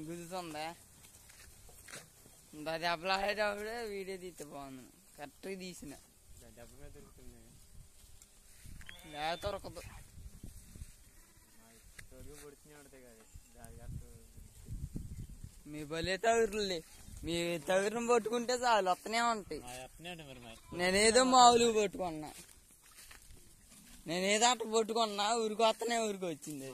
గుద్దుతుందా దెబ్బలు ఆడేటప్పుడే వీడియో తీస్తే బాగుంది. కరెక్ట్గా తీసిన దెబ్బ మీద దొరుకుతుంది దొరకదు. మీ బలే తగురులే, మీ తగురుని పట్టుకుంటే చాలు వస్తనే ఉంటాయి. నేనేదో మామూలుగా పట్టుకున్నా, నేనేదో అట్ట పట్టుకున్నా ఊరికి వస్తనే ఊరికి వచ్చింది.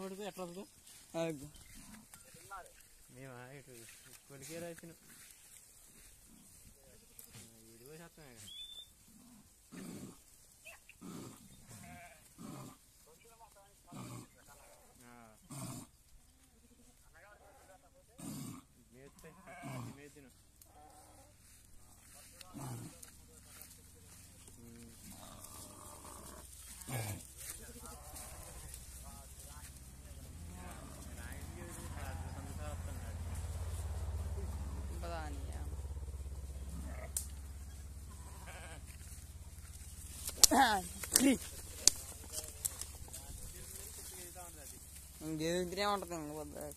ఇంకేంటినే ఉంటది ఇంక పొద్దాక.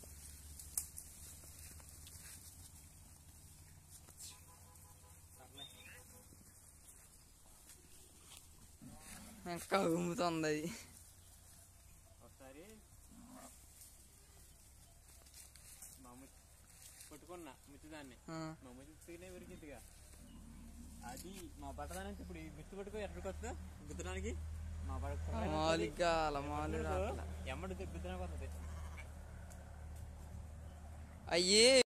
ఇంకా ఉమ్ముతుంది అది. ఒకసారి పట్టుకున్నా ముచ్చిదాన్ని, మా ముచ్చినే ఉరికిద్దిగా. అది మా బట్టదానికి ఇప్పుడు ఈ గుర్తు పట్టుకో ఎక్కడికి వస్తుందో గుద్దడానికి మా మామూలుగా అలా మామూలుగా ఎమ్మడి గుద్దడానికి వస్తుంది. అయ్యి